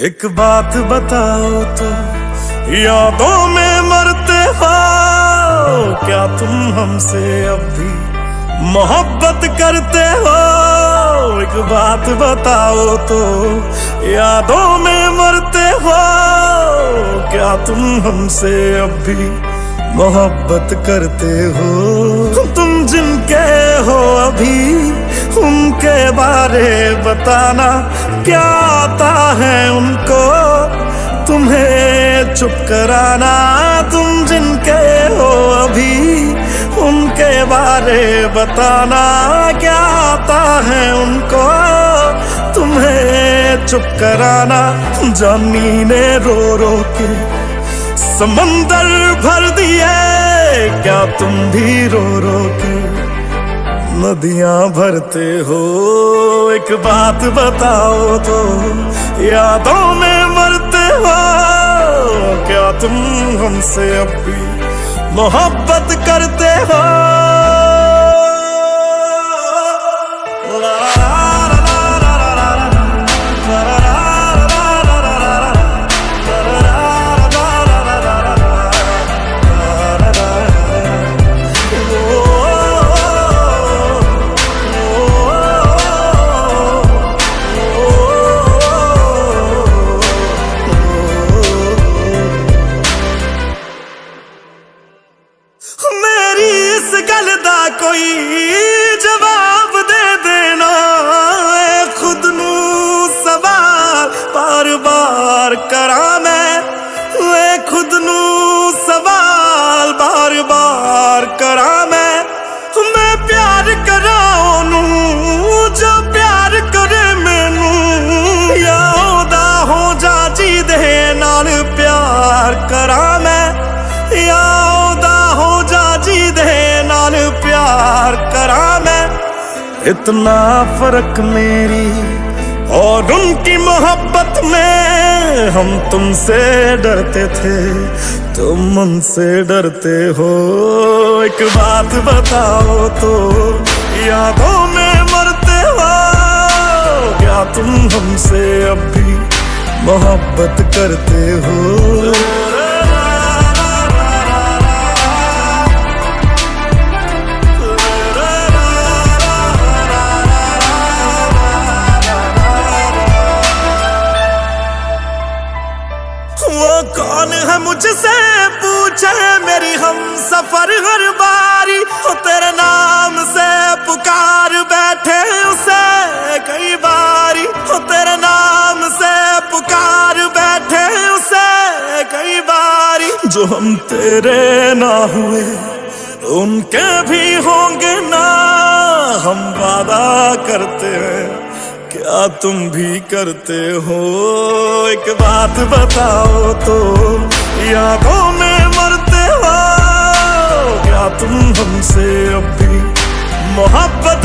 एक बात बताओ तो, यादों में मरते हो क्या तुम हमसे अब भी मोहब्बत करते हो? एक बात बताओ तो, यादों में मरते हो क्या तुम हमसे अब भी मोहब्बत करते हो? तुम जिनके हो अभी उनके बारे बताना, क्या आता है उनको तुम्हें चुप कराना? तुम जिनके हो अभी उनके बारे बताना, क्या आता है उनको तुम्हें चुप कराना? जानी ने रो रो के समंदर भर दिए, क्या तुम भी रो रो के नदियां भरते हो? एक बात बताओ तो, यादों में मरते हो क्या तुम हमसे अब भी मोहब्बत करते हो? मेरी इस गल दा कोई जवाब दे देना, खुद नू सवाल बार बार करा मैं, खुद नू सवाल बार बार करा मैं प्यार करा ओनू जो प्यार करे मैनू, या ओदा हो जा जी दे नाल प्यार करा मैं, या प्यार करा मैं। इतना फर्क मेरी और उनकी मोहब्बत में, हम तुमसे डरते थे तुम उनसे डरते हो। एक बात बताओ तो, यादों में मरते हो क्या तुम हमसे अब भी मोहब्बत करते हो? वो कौन है मुझसे पूछे मेरी हम सफर हर बारी, वो तेरे नाम से पुकार बैठे उसे कई बारी, वो तेरे नाम से पुकार बैठे उसे कई बारी। जो हम तेरे ना हुए उनके भी होंगे ना, हम वादा करते हैं क्या तुम भी करते हो? एक बात बताओ तो, यादों में मरते हो क्या तुम हमसे अब भी मोहब्बत